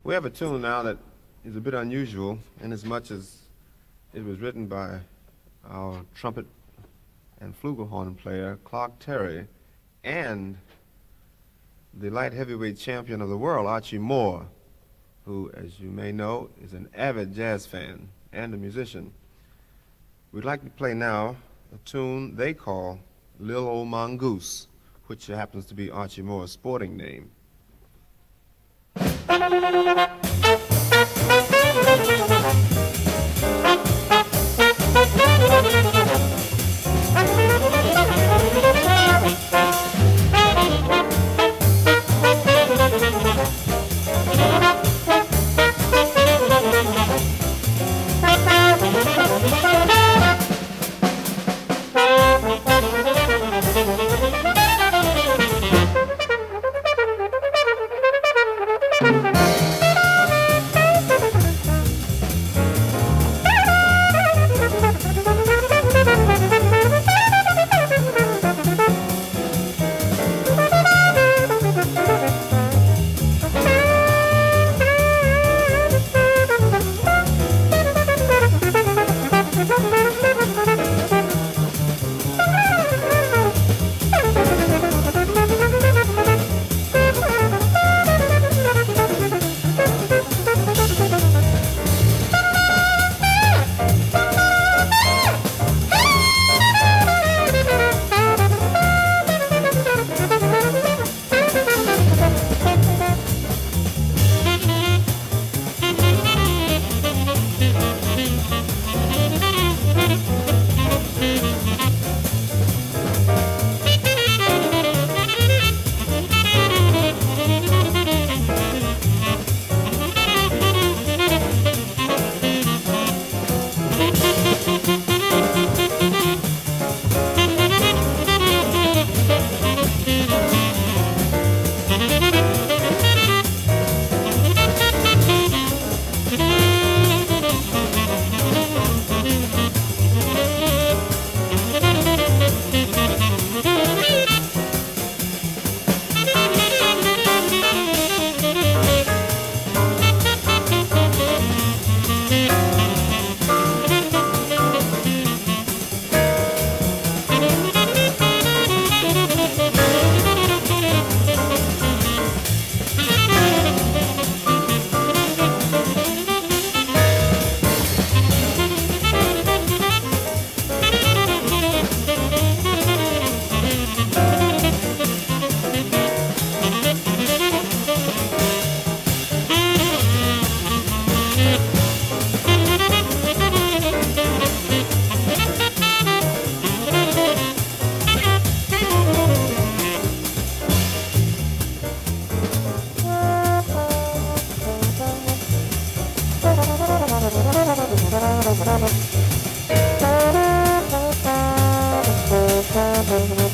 We have a tune now that is a bit unusual in as much as it was written by our trumpet and flugelhorn player, Clark Terry, and the light heavyweight champion of the world, Archie Moore, who, as you may know, is an avid jazz fan and a musician. We'd like to play now a tune they call Lil' Old Mongoose, which happens to be Archie Moore's sporting name. Thank you.